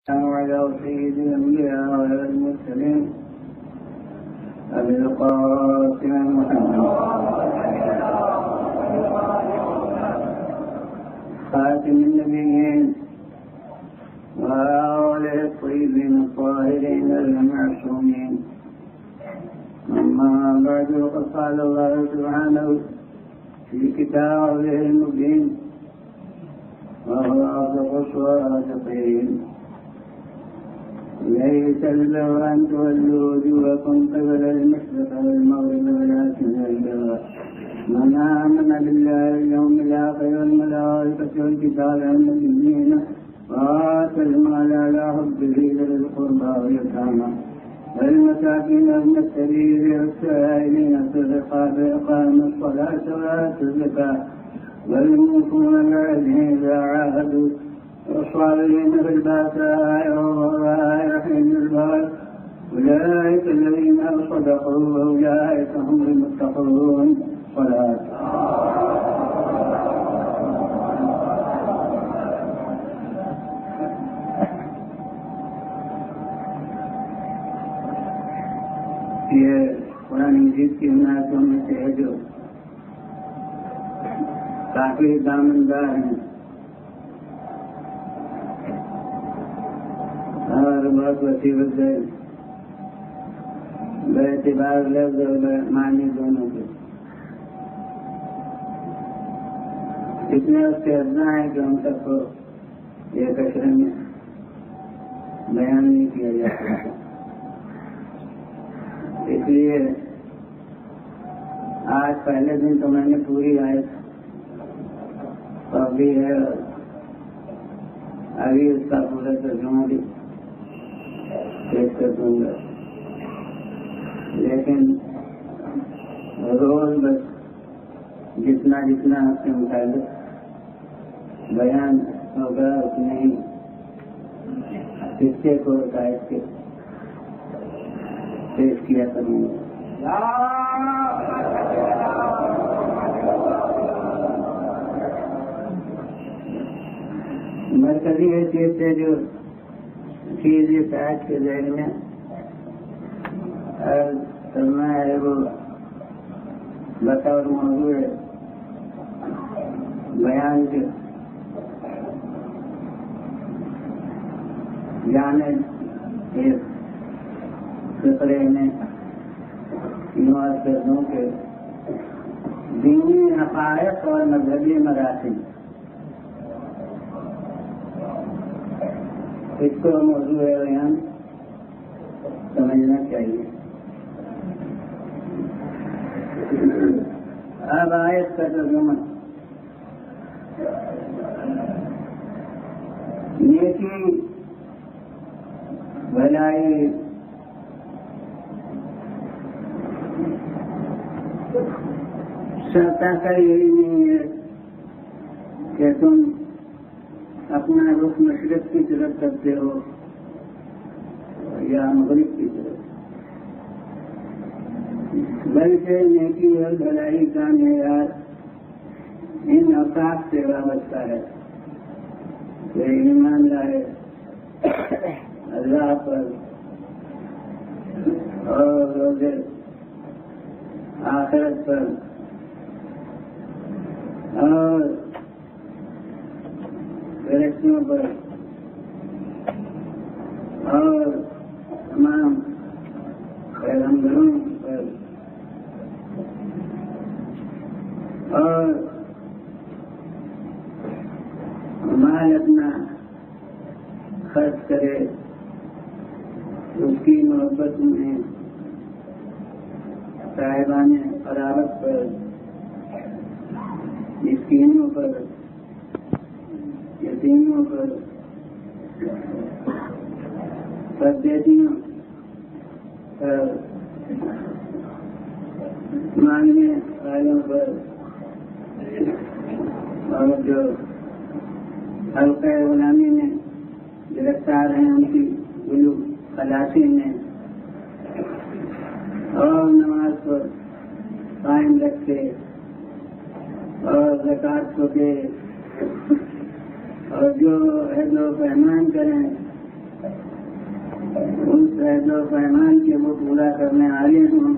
وعلى سيد الأنبياء والمرسلين أبي القاسم محمد خاتم النبيين وآله الطيبين الطاهرين المعصومين. أما بعد، وقد قال الله سبحانه في كتابه المبين وهو أصدق الصادقين: ليس البر أن تولوا وجوهكم قبل المشرق والمغرب ولكن البر من آمن بالله واليوم الآخر والملائكة والكتاب والنبيين وآتى المال على حبه ذوي القربى واليتامى والمساكين وابن السبيل والسائلين في الرقاب وإقام الصلاة وآتوا الزكاة والموفون بعهدهم إذا عاهدوا والصابرين في البأساء والضراء وحين البأس أولئك الذين صدقوا وأولئك هم المتقون. صلاة. یہ قرآن مجید کی عنایتوں میں سے ہے جو کافی دامندار ہیں اور بہت وسیع وسیع بے اعتبار لفظ اور معنی دونوں کے اتنے اس کے ادنا ہے کہ ہم سب کو ایک اشر میں بیان نہیں کیا جاتا. اس لیے آج پہلے دن تو میں نے پوری آیت پڑھی ہے، ابھی اس کا پورا ترجمہ بھی پیش کر دوں گا، لیکن روز بس جتنا جتنا اس کے متعلق بیان ہوگا اتنے ہی حصے کو عقائد کے پیش کیا کروں گا. مرکزی حیثیت سے جو چیز اس آیت کے ذہن میں کرنا ہے وہ بطور موضوع بیان کے جانے ایک فقرے میں یوں کر دوں کہ دینی حقائق اور مذہبی مراسم، اس کو موضوع بیان سمجھنا چاہیے. اب آیت کا ترجمہ: نیکی بھلائی شرطہ کا یہی نہیں ہے کہ تم اپنا رخ مشرق کی طرف کرتے ہو یا مغرب کی طرف، بلکہ نیکی اور بھلائی کا معیار ان اوقات سے وابستہ ہے کہ ایمان لائے اللہ پر اور روز آخرت پر اور فرشتوں پر اور تمام پیغمبروں پر اور مال اپنا خرچ کرے اس کی محبت میں صاحبان قرابت پر، مسکینوں پر، یتیموں پر، پردیسیوں پر، مانگنے والوں پر، اور جو حلقہ غلامی میں گرفتار ہیں ان کی خلاصی میں، اور نماز پر قائم رکھے اور زکوٰۃ کو دے اور جو عہد و پیمان کریں اس عہد و پیمان کے وہ پورا کرنے والے ہوں،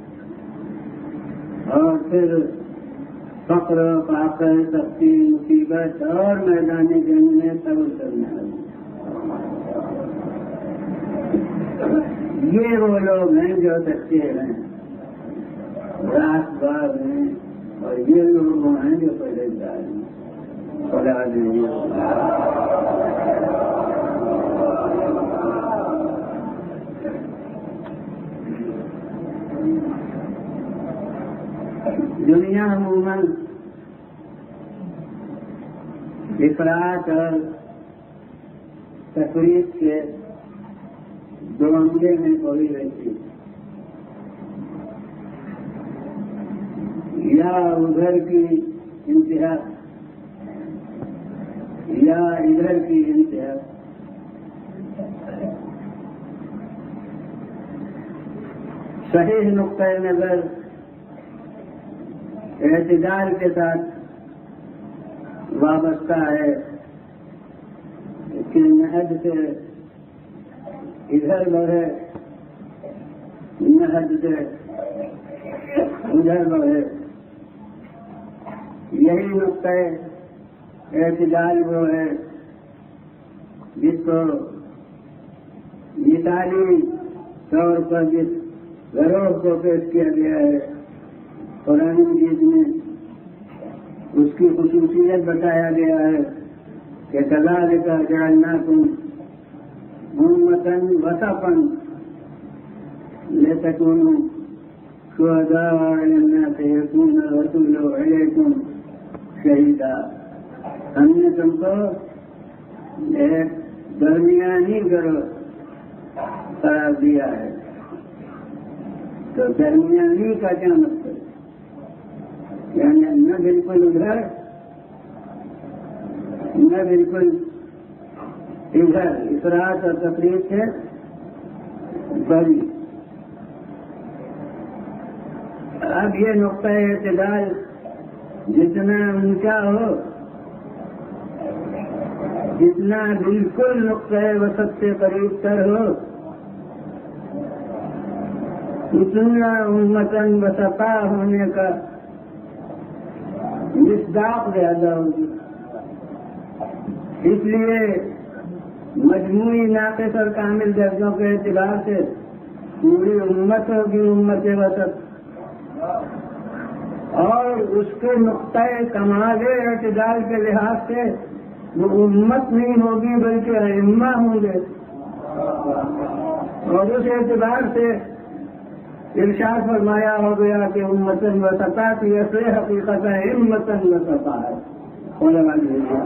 اور پھر فقر و فاقہ، سختی، مصیبت اور میدان جنگ میں صبر کرنے والے۔ یہ وہ لوگ ہیں جو سچے ہیں، راست باز ہیں، اور یہ لوگ وہ ہیں جو پرہیزگار ہیں۔ خدا دے دنیا عموماً افراط اور تفریط کے دوانگے میں پڑی رہتی، یا ادھر کی انتہا یا ادھر کی انتہا۔ صحیح نقطۂ نظر اعتدال کے ساتھ وابستہ ہے، اس کے نہج سے ادھر بڑھے، نہج سے ادھر بڑھے۔ یہی نقطۂ اعتدال وہ ہے جس کو مثالی طور پر جس گروہ کو پیش کیا گیا ہے قرآن مجید میں، اس کی خصوصیت بتایا گیا ہے کہ کذالک جعلناکم امۃ وسطا لتکونوا شہداء علی الناس یکون الرسول علیکم شہیدا۔ ہم نے تم کو ایک درمیانی گروہ قرار دیا ہے۔ تو درمیانی کا کیا مطلب؟ یعنی نہ بالکل ادھر نہ بالکل ادھر، افراط اور تفریط سے بری۔ اب یہ نقطۂ اعتدال جتنا اونچا ہو، جتنا بالکل نقطۂ وسط سے قریب تر ہو، اتنا امتاً وسطا ہونے کا مصداق زیادہ ہوگی۔ اس لیے مجموعی ناقص اور کامل درجوں کے اعتبار سے پوری امت ہوگی امت وسط، اور اس کے نقطۂ کمال اعتدال کے لحاظ سے وہ امت نہیں ہوگی بلکہ ائمہ ہوں گے، اور اس اعتبار سے ارشاد فرمایا ہو گیا کہ امتن وسطا کی اصل حقیقت امتن وسطا ہے ہونے والی ہے۔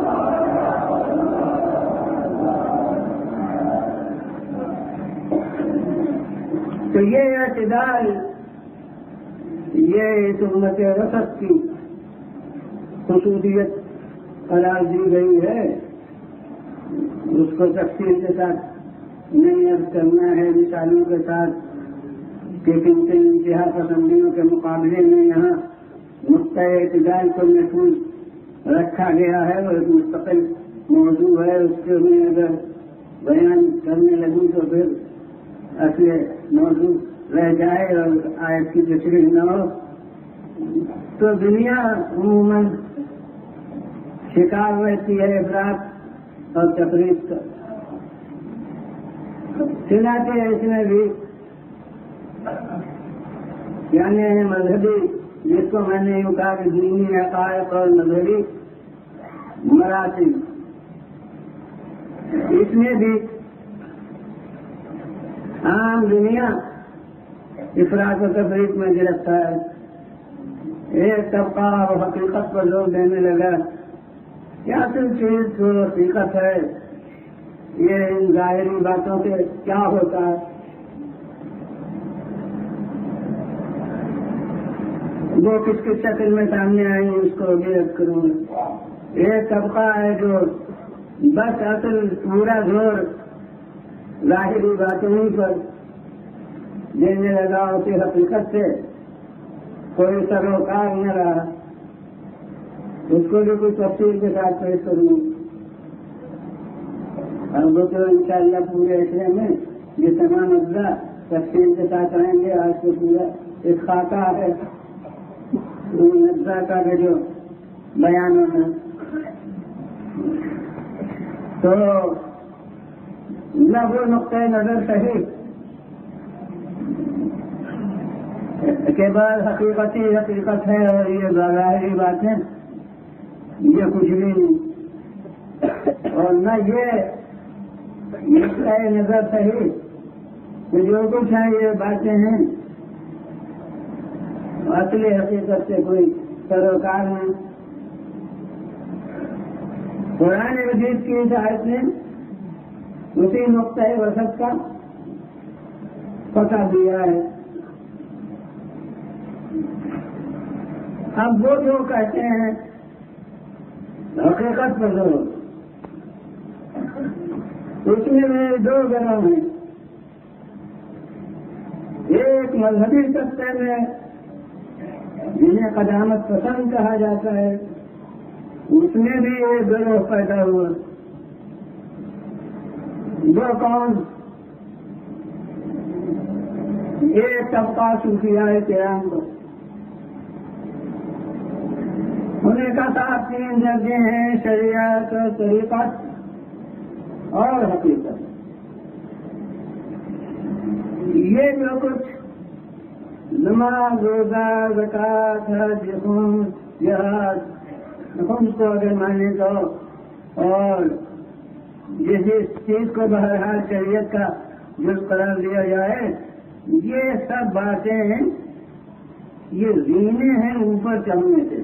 تو یہ اعتدال، یہ اس امت وسط کی خصوصیت قرار دی گئی ہے۔ اس کو تفصیل کے ساتھ نہیں عرض کرنا ہے، مثالوں کے ساتھ کہ کن کن انتہا پسندیوں کے مقابلے میں یہاں نقطۂ اعتدال کو محفوظ رکھا گیا ہے، اور ایک مستقل موضوع ہے۔ اس کے میں اگر بیان کرنے لگوں تو پھر اصل موضوع رہ جائے اور آیت کی تشریح نہ ہو۔ تو دنیا عموماً شکار رہتی ہے افراط اور تفریط کا۔ چنانچہ اس میں بھی یعنی مذہبی، جس کو میں نے یوں کہا کہ دینی عقائد اور مذہبی مراتب، اس میں بھی عام دنیا افراط و تفریط میں گرفتار ہے۔ ایک طبقہ وہ حقیقت پر زور دینے لگا کہ اصل چیز جو حقیقت ہے یہ ان ظاہری باتوں سے کیا ہوتا ہے، وہ کس کس شکل میں سامنے آئیں گے اس کو بھی رد کروں گا۔ ایک طبقہ ہے جو بس اصل پورا زور ظاہری باتوں پر دینے لگا، اسی حقیقت سے کوئی سروکار نہ رہا، اس کو بھی کوئی تفصیل کے ساتھ پیش کروں گا۔ اب وہ تو انشاءاللہ پورے عشرے میں یہ تمام اجزاء تفصیل کے ساتھ آئیں گے. آج تو پورا ایک خاکہ ہے ان اجزاء کا جو بیان ہونا. تو نہ وہ نقطۂ نظر صحیح کے بعد حقیقت ہے اور یہ ظاہری باتیں یہ کچھ بھی نہیں, اور نہ یہ نقطۂ نظر صحیح کہ جو کچھ ہے یہ باتیں ہیں اصلی حقیقت سے کوئی سروکار نہیں. قرآن مجید کی ہدایت نے اسی نقطۂ وسط کا پتہ دیا ہے. اب وہ جو کہتے ہیں حقیقت پر ضرور, اس میں میرے دو گروہ ہیں. ایک مذہبی طبقے میں جنہیں قدامت پسند کہا جاتا ہے, اس میں بھی ایک گروہ پیدا ہوا. وہ کون؟ ایک طبقہ صوفیاء کرام کو. انہیں کا صاحب 3 درجے ہیں, شریعت, طریقت اور حقیقت. یہ جو کچھ نماز, روزہ, زکوٰۃ, حج, خمس, جہاد, خمس کو اگر مانے تو, اور جس چیز کو بہرحال شریعت کا جز قرار دیا جائے, یہ سب باتیں یہ زینے ہیں اوپر چڑھنے سے.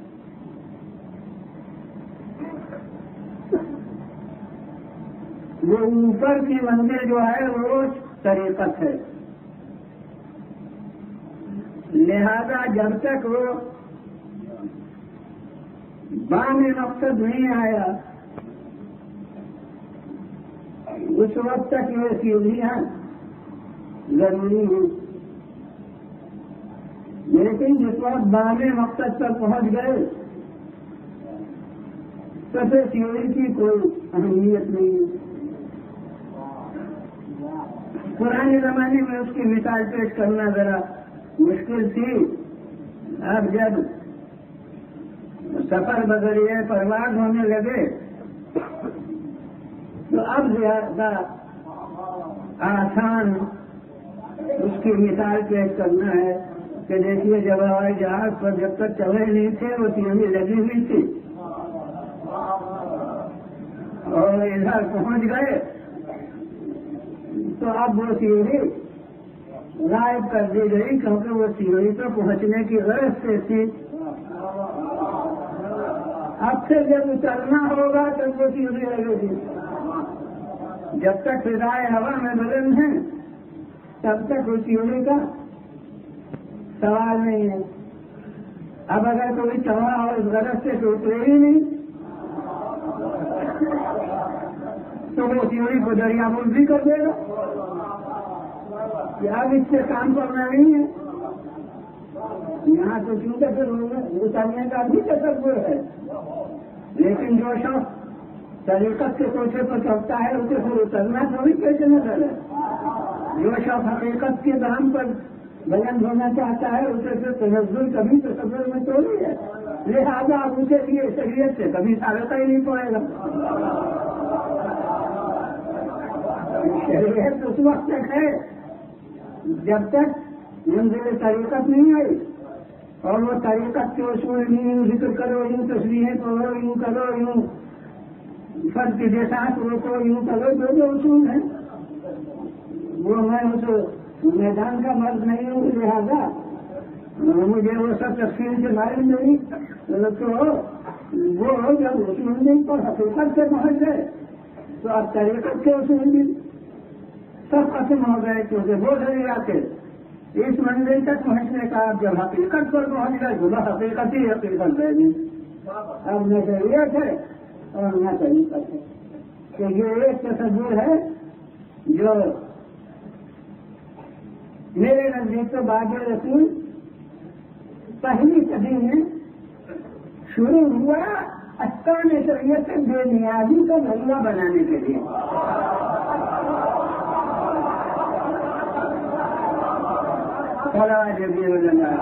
وہ اوپر کی منزل جو ہے وہ طریقت ہے. لہذا جب تک وہ بام مقصد نہیں آیا اس وقت تک یہ سیڑھیاں ضروری ہیں. لیکن جس وقت بام مقصد تک پہنچ گئے تو پھر سیڑھی کی کوئی اہمیت نہیں ہے. پرانے زمانے میں اس کی مثال پیش کرنا ذرا مشکل تھی. اب جب سفر بذریعہ پرواز ہونے لگے تو اب زیادہ آسان اس کی مثال پیش کرنا ہے کہ دیکھیے جب ہوائی جہاز پر جب تک چلے نہیں تھے وہ سیڑھی لگی ہوئی تھی, اور ادھر پہنچ گئے تو اب وہ سیڑھی غائب کر دی گئی کیونکہ وہ سیڑھی تو پہنچنے کی غرض سے تھی. اب سے جب اترنا ہوگا تب وہ سیڑھی لگے گی. جب تک فضائے ہوا میں بلند ہیں تب تک وہ سیڑھی کا سوال نہیں ہے. اب اگر کوئی چڑھا ہو اس غرض سے تو اترے ہی نہیں تو وہ سیڑھی کو دریا بھی کر دے گا. اب اس سے کام کرنا نہیں ہے. یہاں تو کیونکہ پھر اترنے کا بھی تصور ہے, لیکن جو شخص طریقت کے کوشے پر چلتا ہے اسے پھر اترنا تھوڑی کیسے نظر ہے. جو شخص حقیقت کے دام پر بلند ہونا چاہتا ہے اسے پھر تنزل کبھی تصور میں تھوڑی ہے. لہٰذا اب اسے لیے شریعت سے کبھی سابقہ ہی نہیں پڑے گا. شریعت اس وقت تک ہے جب تک منزل طریقت نہیں آئی, اور وہ طریقت کے اصول یوں ذکر کرو, یوں تصویریں پڑھو, یوں کرو, یوں فرد کے ساتھ روکو, یوں کرو, جو اصول ہیں وہ میں اس میدان کا مرض نہیں ہوں. لہٰذا مجھے وہ سب تفصیل سے معلوم نہیں. تو وہ جب اصول نہیں پر حقیقت سے پہنچ گئے تو اب طریقت کے اصول بھی سب ختم ہو گئے, کیونکہ وہ ذریعہ کے اس منزل تک پہنچنے کا جب حقیقت پر پہنچ گئے تو حقیقت ہی حقیقت رہ گئی. اب نہ شریعت ہے اور نہ طریقت ہے. کہ یہ ایک تصور ہے جو میرے نزدیک تو بعد رسول پہلی صدی میں شروع ہوا احکام شریعت بے نیازی کا ذریعہ بنانے کے لیے. جبیر اللہ.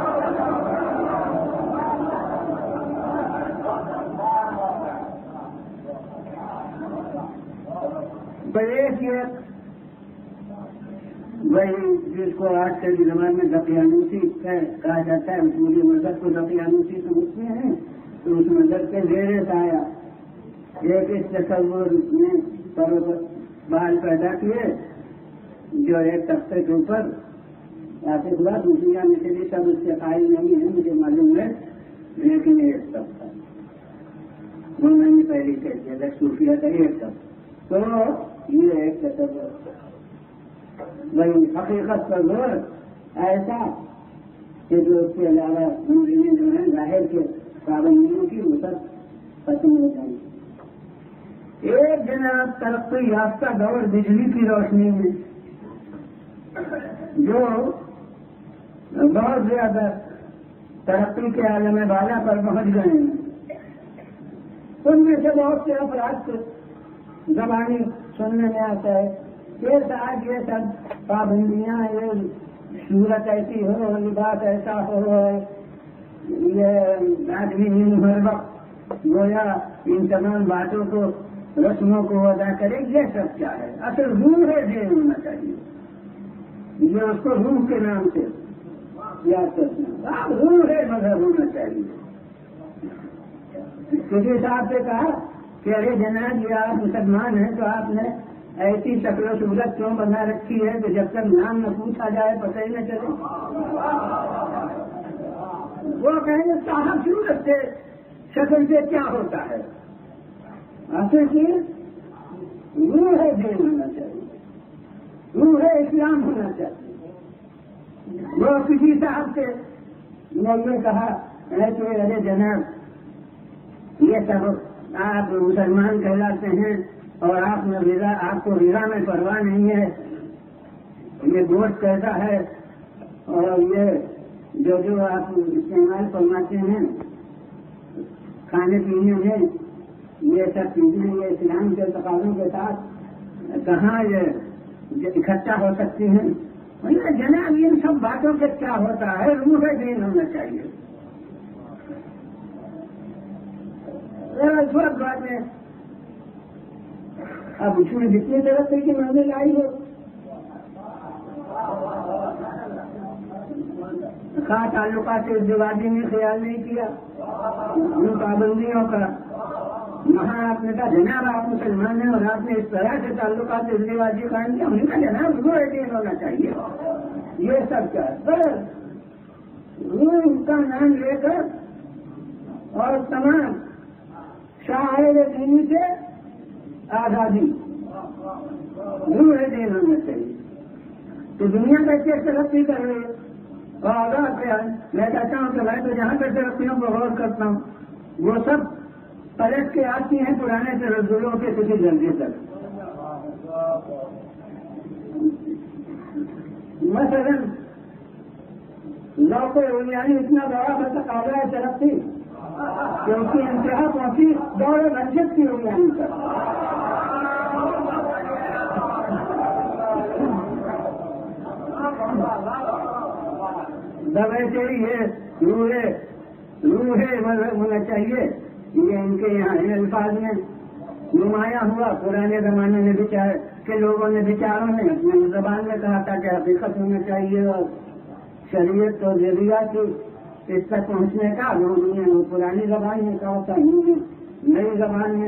وہی جس کو آج کے زمانے میں دقیانوسی کہا جاتا ہے، پورے مذہب کو دقیانوسی سمجھتے ہیں، تو اس مذہب کے زیر سایہ ایک اس تصور نے بال پیدا کیے جو ایک تختے کے اوپر آتے ہوا دنیا میں سے بھی سب اس کے قائل نہیں ہے، مجھے معلوم ہے، لیکن ایک طبقہ وہ میں نے پہلے کہہ دیا صوفیہ کا ایک طبقہ. تو یہ ایک تصور وہی حقیقت پر زور ایسا کہ جو اس کے علاوہ زندگی جو ہے ظاہر کے پابندیوں کی وہ سب ختم ہو جائیں. ایک جناب ترقی یافتہ دور بجلی کی روشنی میں جو بہت زیادہ ترقی کے عالم بالا پر پہنچ گئے ہیں، ان میں سے بہت سے افراد کو زبانی سننے میں آتا ہے کہ آج یہ سب پابندیاں، یہ صورت ایسی ہو، لباس ایسا ہو، یہ آدمی ہر وقت گویا ان تمام باتوں کو رسموں کو ادا کرے، یہ سب کیا ہے؟ اصل روح ہے دین ہونا چاہیے. یہ اس کو روح کے نام سے یاد کرنا، روح ہے مذہب ہونا چاہیے. کسی صاحب سے کہا کہ ارے جناب یہ آپ مسلمان ہیں تو آپ نے ایسی شکل و صورت کیوں بنا رکھی ہے کہ جب تک نام نہ پوچھا جائے پتہ ہی نہ چلے؟ وہ کہیں گے صاحب صورت سے شکل سے کیا ہوتا ہے؟ اصل چیز روح ہے دین ہونا چاہیے، روح ہے اسلام ہونا چاہیے. وہ کسی صاحب سے میں یہ کہا کہ ارے جناب یہ سب آپ مسلمان کہلاتے ہیں اور آپ کو غذا میں پرواہ نہیں ہے، یہ گوشت کیسا ہے اور یہ جو آپ استعمال فرماتے ہیں کھانے پینے میں، یہ سب چیزیں یہ اسلام کے تقاضوں کے ساتھ کہاں یہ اکٹھا ہو سکتی ہیں؟ جناب ان سب باتوں کے کیا ہوتا ہے؟ روح دین ہونا چاہیے. اس وقت بات ہے اب اس میں جتنی ترقی کی منزل آئی ہو، خاص تعلقات ازدواجی میں خیال نہیں کیا ان پابندیوں کا. وہاں آپ نے کہا جناب آپ مسلمان ہیں اور آپ نے اس طرح سے تعلقات ازدواجی قائم کیا، انہوں نے کہا جناب روح دین ہونا چاہیے. یہ سب کیا روح کا نام لے کر اور تمام شاعر دینی سے آزادی، روح دین ہونا چاہیے. تو دنیا کیسے ترقی کر رہی ہے اور آزاد ہے. میں کہتا ہوں کہ میں تو جہاں تک ترقیوں کو غور کرتا ہوں وہ سب پلٹ کے آتی ہیں پرانے ترزلوں کے کسی درجے تک. مثلاً لوگ یعنی اتنا بڑا تقاضا ہے ترقی کہ اس کی انتہا پہنچی دور رنجت کی رویانی پر. ویسے ہی یہ روح ہونا چاہیے. یہ ان کے یہاں ان الفاظ میں نمایاں ہوا. پرانے زمانے میں کے لوگوں نے بیچاروں نے اپنے زبان میں کہا تھا کہ حقیقت ہونا چاہیے اور شریعت اور ضروریات اس تک پہنچنے کا وہ پرانی زبان میں کہا تھا، نئی زبان میں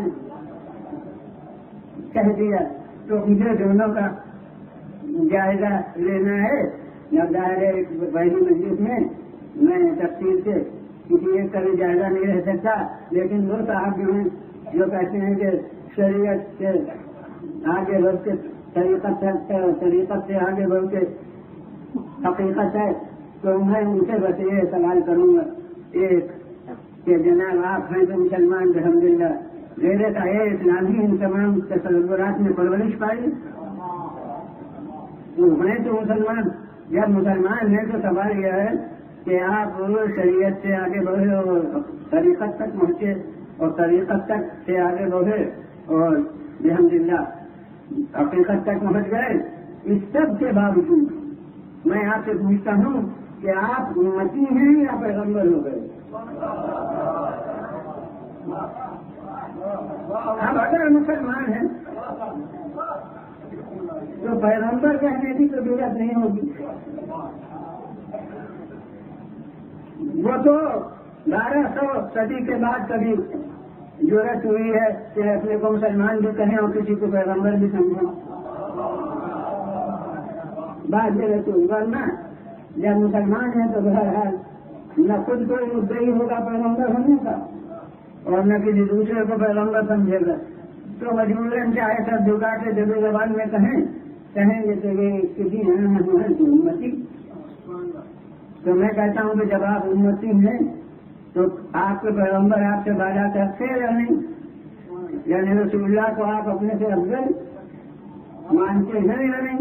کہہ دیا. تو مجھے دونوں کا جائزہ لینا ہے یا دائرے بحری مجلس میں میں تفصیل سے کسی ایک کا بھی جائزہ نہیں رہ سکتا. لیکن وہ صاحب جو ہیں جو کہتے ہیں کہ شریعت سے آگے بڑھ کے طریقت سے آگے بڑھ کے حقیقت ہے، تو میں ان سے بس یہ سوال کروں گا ایک کہ جناب آپ ہیں تو مسلمان الحمدللہ غیرت ہے اسلامی ان تمام تصورات میں پرورش پائی. ہیں تو مسلمان، جب مسلمان ہیں تو سوال یہ ہے کہ آپ شریعت سے آگے بڑھے اور طریقت تک پہنچے اور طریقت تک سے آگے بڑھے اور الحمدللہ حقیقت تک پہنچ گئے. اس سب کے باوجود میں آپ سے پوچھتا ہوں کہ آپ امتی ہیں یا پیغمبر ہو گئے؟ اب اگر مسلمان ہیں تو پیغمبر کہنے کی تو ضرورت نہیں ہوگی. وہ تو 1200 صدی کے بعد کبھی ضرورت ہوئی ہے کہ اپنے کو مسلمان بھی کہیں اور کسی کو پیغمبر بھی سمجھیں. بات ضرورت ہوئی، ورنہ جب مسلمان ہیں تو بہرحال نہ خود کوئی مدعی ہوگا پیغمبر ہونے کا اور نہ کسی دوسرے کو پیغمبر سمجھے گا. تو مجبوراً چاہے سب جھکا کے دبی زبان میں کہیں گے تو یہ کسی ہیں تو امتی. تو میں کہتا ہوں کہ جب آپ امتی ہیں تو آپ کے پیغمبر آپ سے بالا کرتے یا نہیں؟ یعنی رسول اللہ کو آپ اپنے سے افضل مانتے ہیں یا نہیں؟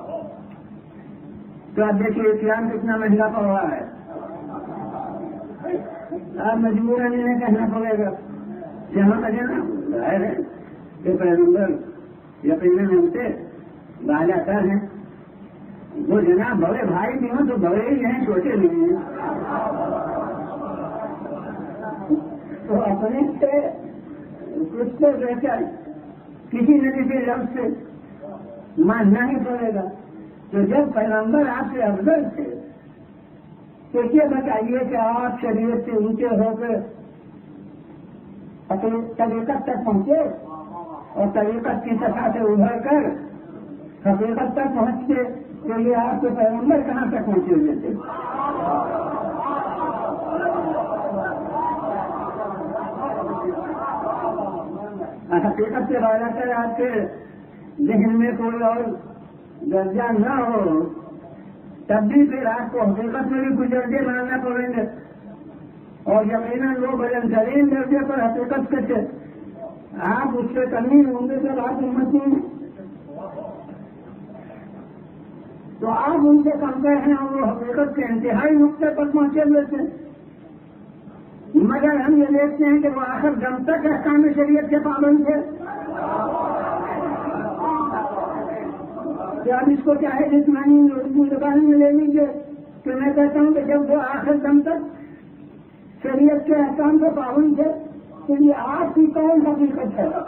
تو آپ دیکھیے اسلام کتنا مہنگا پڑ رہا ہے. آپ مجبوراً انہیں کہنا پڑے گا جہاں کا جانا ظاہر ہے کہ پیغمبر یقیناً ہم سے بالا کر ہیں. وہ جناب بڑے بھائی بھی ہوں تو بڑے ہی ہیں، چھوٹے نہیں ہیں. تو اپنے سے کچھ تو بہتر کسی نہ کسی لفظ سے ماننا ہی پڑے گا. تو جب پیغمبر آپ سے افضل تھے تو یہ بتائیے کہ آپ شریعت سے اونچے ہو کر اپنے طریقت تک پہنچے اور طریقت کی سطح سے ابھر کر حقیقت تک پہنچتے تو یہ آپ کے پیغمبر کہاں تک پہنچے ہوئے تھے؟ حقیقت سے بالا کر آپ کے ذہن میں کوئی اور درجہ نہ ہو تب بھی پھر آپ کو حقیقت میں بھی کچھ درجے ماننا پڑیں گے. اور یقیناً وہ بلند ترین درجے پر حقیقت کے تھے. آپ اس سے کمی ہوں گے جب آپ امتی ہیں تو آپ ان سے کم کر ہیں اور وہ حقیقت کے انتہائی نقطے پر پہنچے ہوئے تھے. مگر ہم یہ دیکھتے ہیں کہ وہ آخر دم تک احکام شریعت کے پابند تھے. کہ آپ اس کو چاہے جسمانی زبان میں لے لیجیے کہ میں کہتا ہوں کہ جب وہ آخر دم تک شریعت کے احکام کے پابند تھے تو یہ آپ کی کون حقیقت ہے؟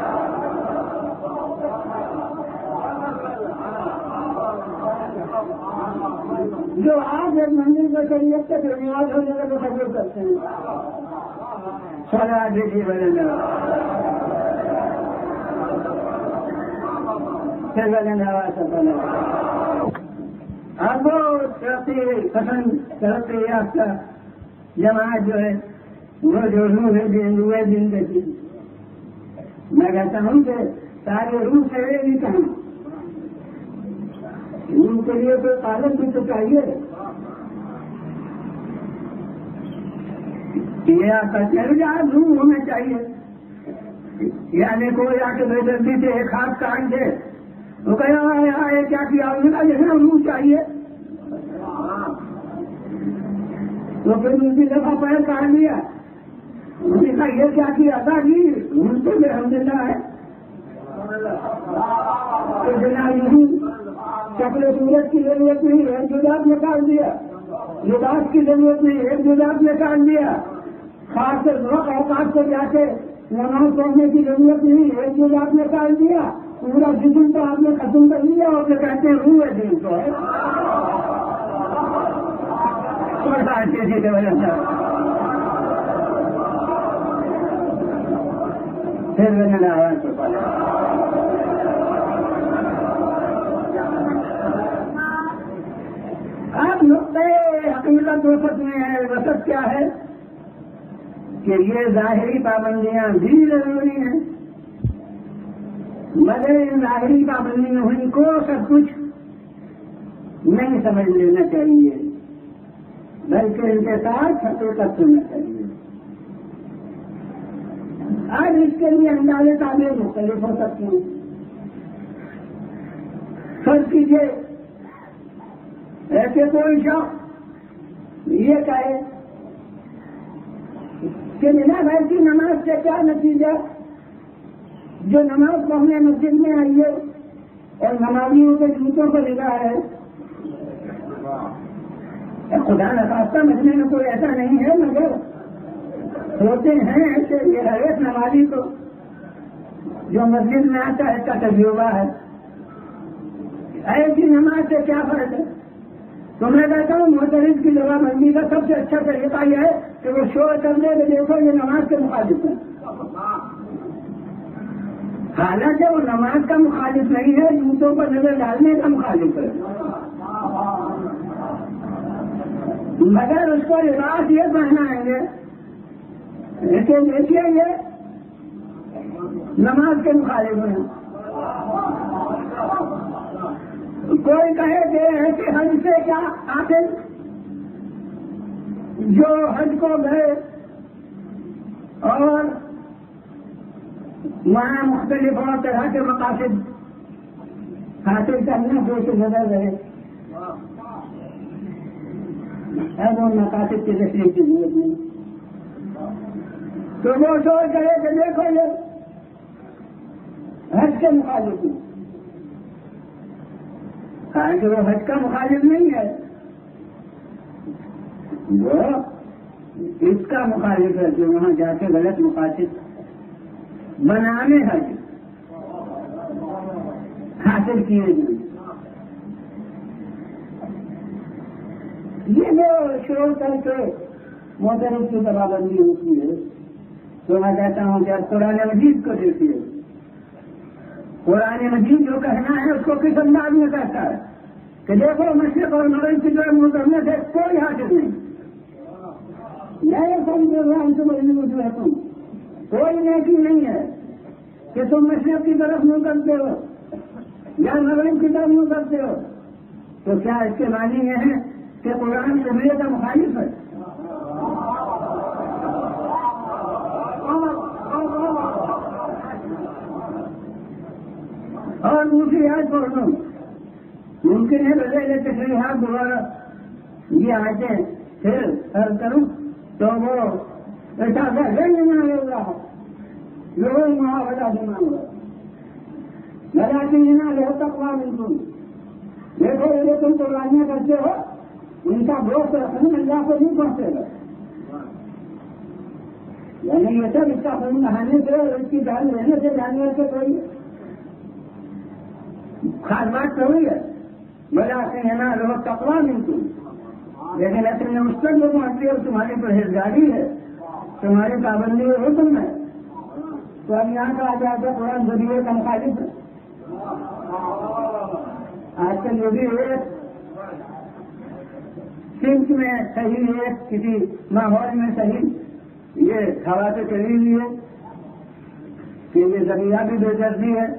جو آج ایک مندر کو شریعت کے بنیاد ہونے کا تصور کرتے ہیں. صلاح دیکھیے اب وہ ترقی یافتہ جماعت جو ہے وہ جو روح ہے زندگی میں کہتا ہوں کہ سارے روح سے بھی کہاں ان کے لیے کوئی قالب بھی تو چاہیے. یہ آپ کا چرجاد روح ہونا چاہیے. یعنی کوئی آ کے بے دردی سے ایک ہاتھ کاٹ دے وہ کہہ رہا ہے کیا کیا جیسے روح چاہیے تو پھر دوسری دفعہ پیر کاٹ لیا انہوں نے کہا یہ کیا کیا ادا کی ان سے بھی الحمدللہ ہے. شکل صورت کی ضرورت نہیں ہے جزات میں کاٹ دیا. لباس کی ضرورت نہیں ہے جزات میں کاٹ دیا. خاص اوقات کو جا کے نماز پڑھنے کی ضرورت نہیں ہے جزات میں کاٹ دیا. پورا جسم تو آپ نے ختم کر لیا اور پھر کہتے ہیں روح ہے دل کو ہے. پھر میں نے آواز کو پایا آپ نقطۂ حقیقت وسط میں ہے. وسط کیا ہے کہ یہ ظاہری پابندیاں بھی ضروری ہیں مگر ان ظاہری پابندیوں کو سب کچھ نہیں سمجھ لینا چاہیے بلکہ ان کے ساتھ حقیقت ہونا چاہیے. آج اس کے لیے اندازے تعبیر مختلف ہو سکتی ہیں. فرض کیجیے ایسے کوئی شخص یہ کہے کہ بنا بھر کی نماز سے کیا نتیجہ جو نماز پڑھنے مسجد میں آئیے اور نمازیوں کے جوتوں کو لگا ہے خدا نخواستہ مجمع میں کوئی ایسا نہیں ہے، مگر ہوتے ہیں کہ یہ ہر ایک نمازی کو جو مسجد میں آتا ہے اس کا تجربہ ہے، ایسی نماز سے کیا فرق ہے؟ تو میں کہتا ہوں معترض کی جگہ بندی کا سب سے اچھا طریقہ یہ ہے کہ وہ شور کر دے کہ دیکھو یہ نماز کے مخالف ہے، حالانکہ وہ نماز کا مخالف نہیں ہے، جوتوں پر نظر ڈالنے کا مخالف ہے، مگر اس کو لباس یہ پہنائیں گے کہ دیکھیے یہ نماز کے مخالف ہیں۔ کوئی کہے کہ حج سے کیا آخر جو حج کو گئے اور وہاں مختلف اور طرح کے مقاصد حاصل کرنے جو سے نظر رہے، اب ان مقاصد کی تشریح کی ضرورت نہیں، تو وہ سوچ کرے کہ دیکھو یہ حج کے مخالف ہیں، حالانکہ وہ حج کا مخالف نہیں ہے، وہ اس کا مخالف ہے جو وہاں جا کے غلط مقاصد بنانے حج حاصل کیے گئے۔ یہ جو شروع کر کے معترض کی پابندی ہوتی ہے تو میں کہتا ہوں کہ اب قرآن مجید کو دیکھیے، قرآن مجید جو کہنا ہے اس کو کس انداز میں کہتا ہے کہ دیکھو مشرق اور مغرب کی طرف منہ کرنے سے کوئی حاصل نہیں، نہیں تم کوئی نیکی نہیں ہے کہ تم مشرق کی طرف منہ کرتے ہو یا مغرب کی طرف منہ کرتے ہو، تو کیا اس کے معنی یہ ہے کہ قرآن شریعت کا مخالف ہے؟ اور دوسری آیت پڑھ لوں، ممکن ہے بدلے تشریحات دوبارہ یہ آیتیں پھر عرض کروں تو وہ ایسا نہیں ہوگا جو محاورہ دینا ہوگا، لیکن لو تقویٰ منکم، دیکھو یہ تم قربانیاں کرتے ہو ان کا دوست رکھنے اللہ کو نہیں پہنچے گا، یعنی یہ سب اس کا خون نہانے سے اور اس کی جان لینے سے جانور سے کوئی خاص بات تو ہوئی ہے، بلا کہ نا لوگ تقویٰ منکم، لیکن اصل میں اس تک وہ پہنچتی ہے تمہاری پرہیزگاری ہے، تمہاری پابندی اور حکم ہے، تو اب یہاں کا آ جاتا قرآن ذریعے کا مخالف ہے۔ آج کل یہ بھی ایک سمت میں صحیح ہے، کسی ماحول میں صحیح یہ ہوا سے چلی ہوئی ہے کہ یہ ذریعہ بھی بے دردی ہے،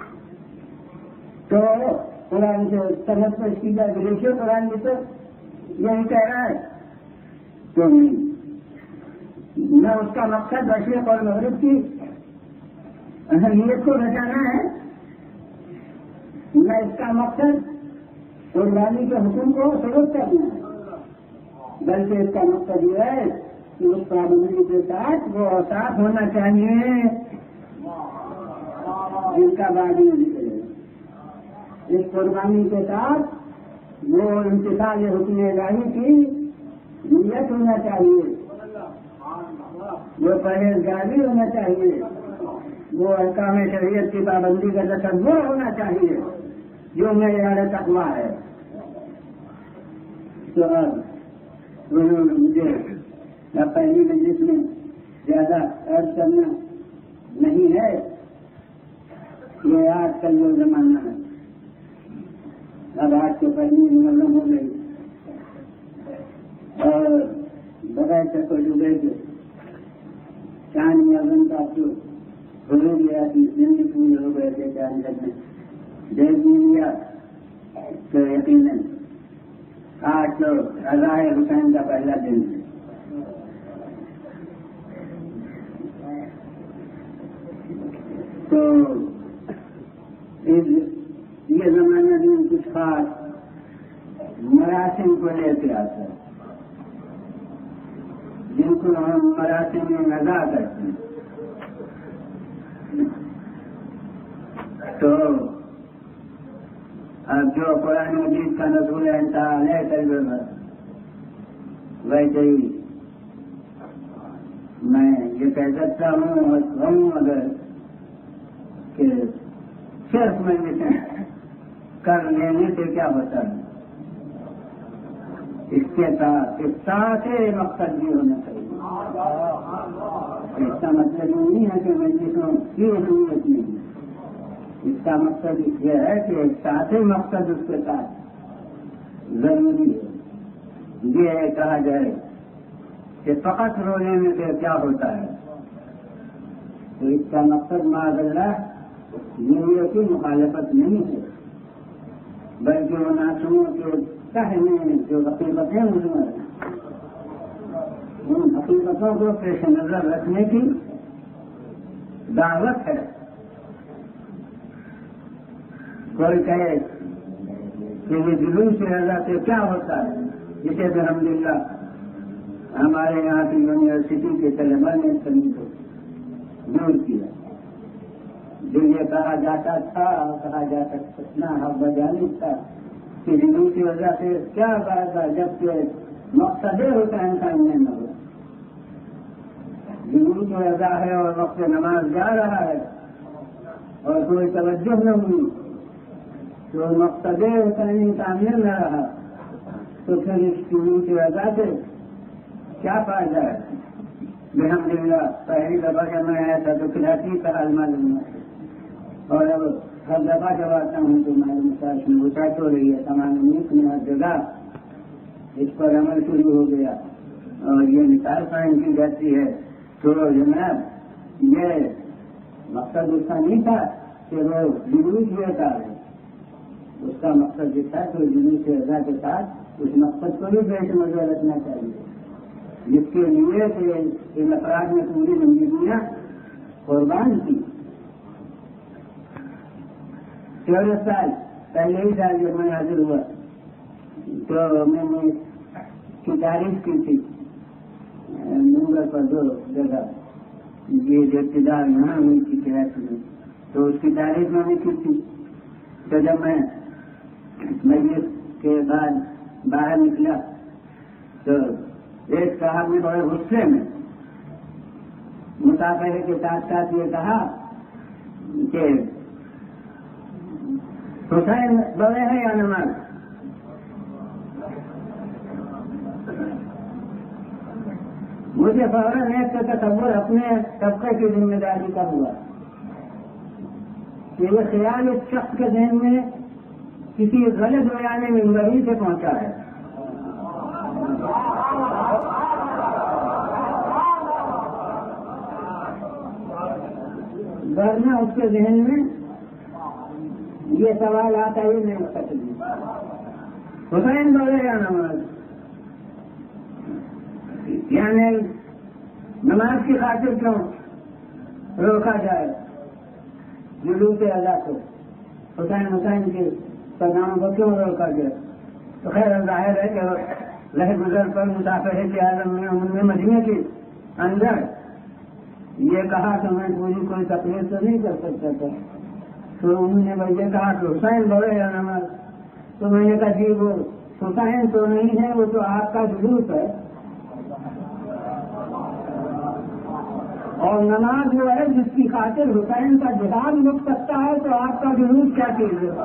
تو قرآن سے سمجھ پر کی جائے دیکھیے قرآن بھی تو یہی کہہ رہا ہے، تو نہ اس کا مقصد مشرق اور مغرب کی اہمیت کو بچانا ہے، نہ اس کا مقصد قربانی کے حکم کو درست کرنا ہے، بلکہ اس کا مقصد یہ ہے کہ اس پابندی کے ساتھ وہ اوصاف ہونا چاہیے جن کا بعد میں ذکر ہے، اس قربانی کے ساتھ وہ امتثال حکم الہی کی نیت ہونا چاہیے، وہ پرہیزگاری ہونا چاہیے، وہ احکام شریعت کی پابندی کا تصور ہونا چاہیے جو معیار تقویٰ ہے۔ تو اب انہوں نے مجھے پہلی مجلس میں زیادہ عرض کرنا نہیں ہے، یہ آج کل وہ زمانہ ہے، اب آج کے پہلی معلوم ہو گئی اور بغیر تجربے کے چاند معلوم کا جو ہو گیا کہ دن بھی پورے ہو گئے تھے چاند میں دیکھ بھی لیا تو یقیناً آج تو رضا حسین کا پہلا دن ہے، تو یہ زمانہ دن کچھ خاص مراسم کو لے کے آتا ہے جن کو ہم مراسم میں ادا کرتے ہیں، تو اب جو قرآن مجید کا نزول انتہا تجربہ ویسے ہی میں یہ کہہ سکتا ہوں اگر کہ صرف میں کر لینے سے کیا ہوتا ہے، اس کے ساتھ مقصد بھی ہونا چاہیے۔ اس کا مطلب یہ نہیں ہے کہ مجلسوں کی اہمیت نہیں ہے، اس کا مقصد یہ ہے کہ ایک ساتھ مقصد اس کے ساتھ ضروری ہے۔ یہ کہا جائے کہ فقط رو لینے سے کیا ہوتا ہے، تو اس کا مقصد معاذ اللہ یہ کی مخالفت نہیں ہے، بلکہ وہ معصوموں کے کہنے جو حقیقتیں ان حقیقتوں کو پیش نظر رکھنے کی دعوت ہے۔ کوئی کہے کہ یہ جلوس رضا سے کیا ہوتا ہے، جسے الحمدللہ ہمارے یہاں کی یونیورسٹی کے طلباء نے سبھی کو دور کیا۔ جو یہ کہا جاتا تھا اتنا حق بجانب تھا کہ جلوس رضا سے کیا فائدہ جبکہ مقصد ہوتا ہے انسان میں نہ ہو۔ جلوس رضا ہے اور وقت نماز جا رہا ہے اور کوئی توجہ نہ ہوئی تو مقصد ہوتا ہے انسان میں نہ رہا، تو پھر اس جلوس رضا سے کیا فائدہ ہے؟ الحمدللہ پہلی دفعہ جب میں آیا تھا تو کلاسی کا حال معلوم ہے، اور اب ہر دفعہ جب آتا ہوں تو معلوم اونچا ہو رہی ہے، تمام ملک میں ہر جگہ اس پر عمل شروع ہو گیا اور یہ مثال قائم کی جاتی ہے۔ تو جناب یہ مقصد اس کا نہیں تھا کہ وہ جلوس لیتا ہے، اس کا مقصد یہ تھا کہ جلوس رضا کے ساتھ اس مقصد کو بھی پیش نظر رکھنا چاہیے جس کے لیے کہ ان افراد نے پوری زندگیاں قربان کی۔ 14 سال پہلے ہی سال جب میں حاضر ہوا تو میں نے اس کی تعریف کی تھی منگل پر 2 جگہ، یہ جو ابتدا یہاں ہوئی تھی کراچی میں، تو اس کی تعریف میں نے کی تھی۔ تو جب میں مجلس کے بعد باہر نکلا تو ایک صاحب نے بڑے غصے میں مسافرے کے ساتھ ساتھ یہ کہا کہ حسین بڑے ہیں یا نماز؟ مجھے فوراً ایک کا تصور اپنے طبقے کی ذمہ داری کا ہوا کہ یہ خیال اس شخص کے ذہن میں کسی غلط بیان منبری سے پہنچا ہے۔ ورنہ اس کے ذہن میں یہ سوال آتا ہی نہیں سکتی حسین بولے یا نماز، یعنی نماز کی خاطر کیوں روکا جائے جلوس ادا کو، حسین کے پیغام کو کیوں روکا جائے؟ تو خیر ظاہر ہے کہ رہ گزر پر مسافرے کے عالم میں انہوں نے مدینے کے اندر یہ کہا کہ میں پوری کوئی تقریر تو نہیں کر سکتا تھا، تو انہوں نے یہ کہا کہ حسین بولے یا نماز، تو میں نے کہا جی وہ حسین تو نہیں ہے، وہ تو آپ کا جلوس ہے، اور نماز وہ ہے جس کی خاطر حسین کا جہاد رک سکتا ہے، تو آپ کا جلوس کیا چیز ہے؟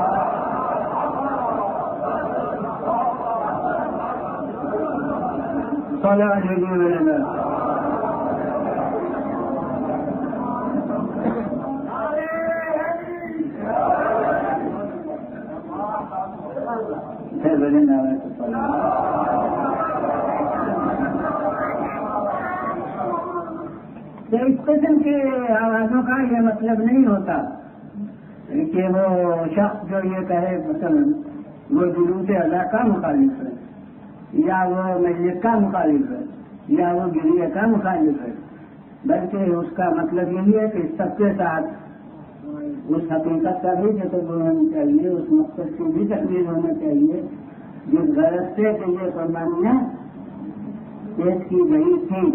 اس قسم کی آوازوں کا یہ مطلب نہیں ہوتا کہ وہ شخص جو یہ کہے مثلا وہ جلوس ادا کا مخالف ہے یا وہ مجلس کا مخالف ہے یا وہ گریہ کا مخالف ہے، بلکہ اس کا مطلب یہی ہے کہ سب کے ساتھ اس حقیقت کا بھی تصور ہونا چاہیے، اس مقصد کی بھی تقریر ہونا چاہیے جس غرض سے کہ یہ قربانیاں پیش کی گئی تھی۔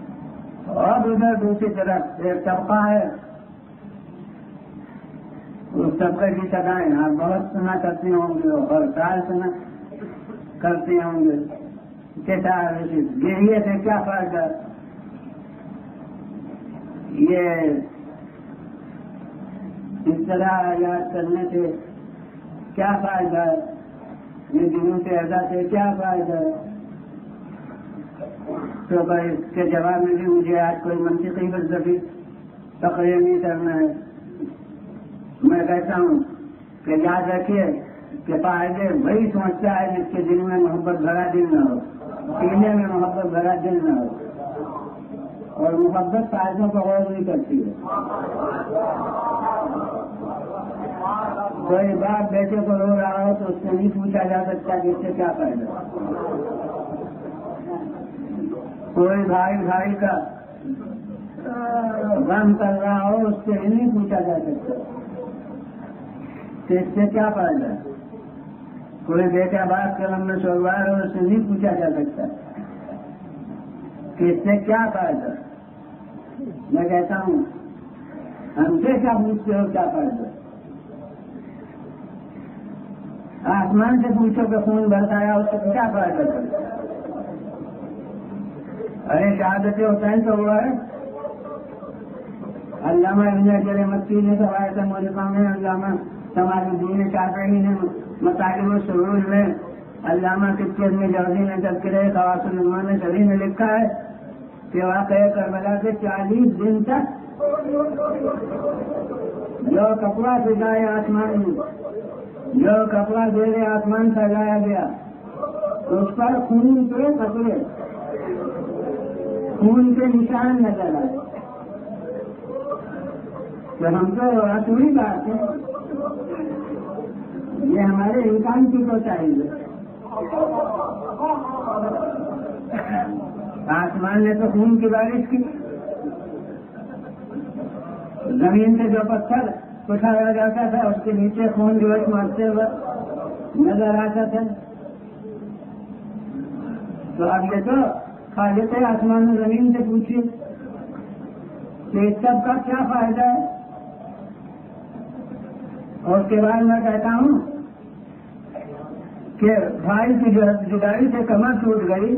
اور ادھر دوسری طرف ایک طبقہ ہے اس طبقے کی سدائیں آپ بہت سنا کرتے ہوں گے اور سال سنا کرتے ہوں گے کہ گریے سے کیا فائدہ، یہ اس طرح یاد کرنے سے کیا فائدہ، یہ دنوں سے ادا سے کیا فائدہ. تو اس کے جواب میں بھی مجھے آج کوئی منطقی فلسفی تقریر نہیں کرنا ہے. میں کہتا ہوں کہ یاد رکھیے کہ فائدے وہی سمجھتا ہے جس کے دل میں محبت بھرا دل نہ ہو، سینے میں محبت بھرا دل نہ ہو، اور محبت فائدوں کو غور نہیں کرتی ہے. کوئی باپ بیٹے کو رو رہا ہو تو اس سے نہیں پوچھا جا سکتا کہ اس سے کیا فائدہ. کوئی بھائی کا غم کر رہا ہو اس سے نہیں پوچھا جا سکتا کہ اس سے کیا فائدہ. کوئی بیٹا باپ کے غم میں سوگوار ہو اس سے نہیں پوچھا جا سکتا کہ اس سے کیا فائدہ. میں کہتا ہوں ہم سے کیا پوچھتے ہو کیا فائدہ. آسمان سے پوچھو کہ خون برسا آیا اس سے کیا فائدہ کرتا. ارے شہادت حسین تو ہوا ہے. علامہ ابن حجر مکی نے روایت مولفہ میں، علامہ سماج الدین شافعی نے مطالب السرور میں، علامہ ابن جوزی نے تذکرہ خواص العلماء میں سبھی نے لکھا ہے کہ واقعہ کربلا کے 40 دن تک جو کپڑا سجائے آسمان میں، جو کپڑا زیر آسمان سجایا گیا اس پر خون کے قطرے، خون کے نشان نظر آئے. تو ہم تو اصولی بات ہے، یہ ہمارے انسان کی تو چاہیے. آسمان نے تو خون کی بارش کی، زمین سے جو پتھر اٹھایا جاتا تھا اس کے نیچے خون دلچ مارتے ہوئے نظر آتا تھا. تو اب یہ تو خالق آسمان و زمین سے پوچھیے کہ اس سب کا کیا فائدہ ہے. اور اس کے بعد میں کہتا ہوں کہ بھائی کی جدائی سے کمر ٹوٹ گئی،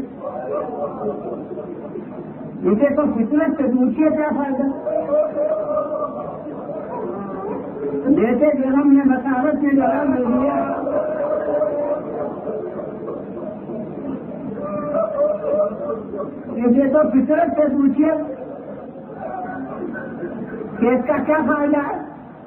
اسے تو فطرت سے پوچھیے کیا فائدہ. جیسے کہ ہم نے مساوت میں جواب دے دیا، اسے تو فطرت سے پوچھیے کہ اس کا کیا فائدہ ہے.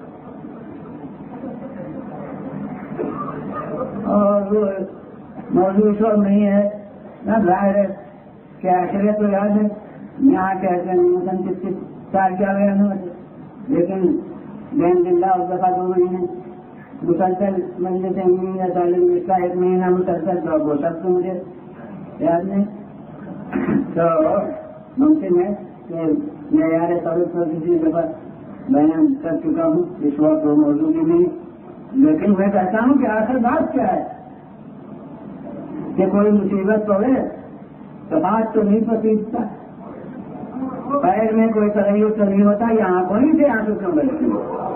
اور موضوع سب نہیں ہے نہ، ظاہر ہے کہ آخرے تو یاد ہے یہاں کہتے ہیں مثلاً 25 سال کیا گیا نا، لیکن بین زندہ اس دفعہ 2 مہینے مسلسل مجلس یا تعلیم اس کا 1 مہینہ مسلسل، تو وہ سب تو مجھے یاد نہیں. تو ممکن ہے کہ معیار طور پر کسی دفعہ بیان کر چکا ہوں اس وقت وہ موضوع بھی نہیں. لیکن میں کہتا ہوں کہ آخر بات کیا ہے کہ کوئی مصیبت پڑے تو بات تو نہیں پسیجتا، پیر میں کوئی تغیر تو نہیں ہوتا، یہاں کوئی سے آنکھوں کیوں بچتی.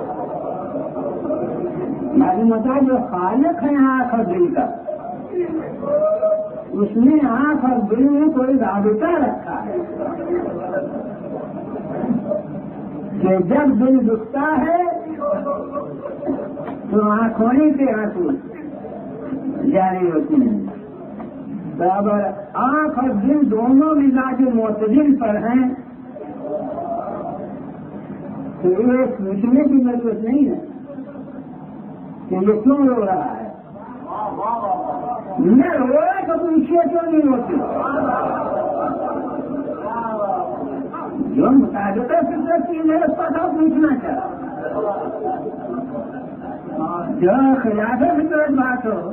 معلوم ہوتا ہے جو خالق ہے آنکھ اور دل کا، اس نے آنکھ اور دل میں کوئی رابطہ رکھا ہے کہ جب دل دکھتا ہے تو آنکھوں سے آنسو جاری ہوتی ہیں. برابر آنکھ اور دل دونوں مزاج معتدل پر ہیں، تو یہ سوچنے کی ضرورت نہیں ہے کہ یہ کیوں رو رہا ہے. میں رو رہا تو پوچھے کیوں نہیں ہوتے. جو مطابق فطرت کی ہے اس کا پوچھنا چاہیے. جو خلاف فطرت بات ہو،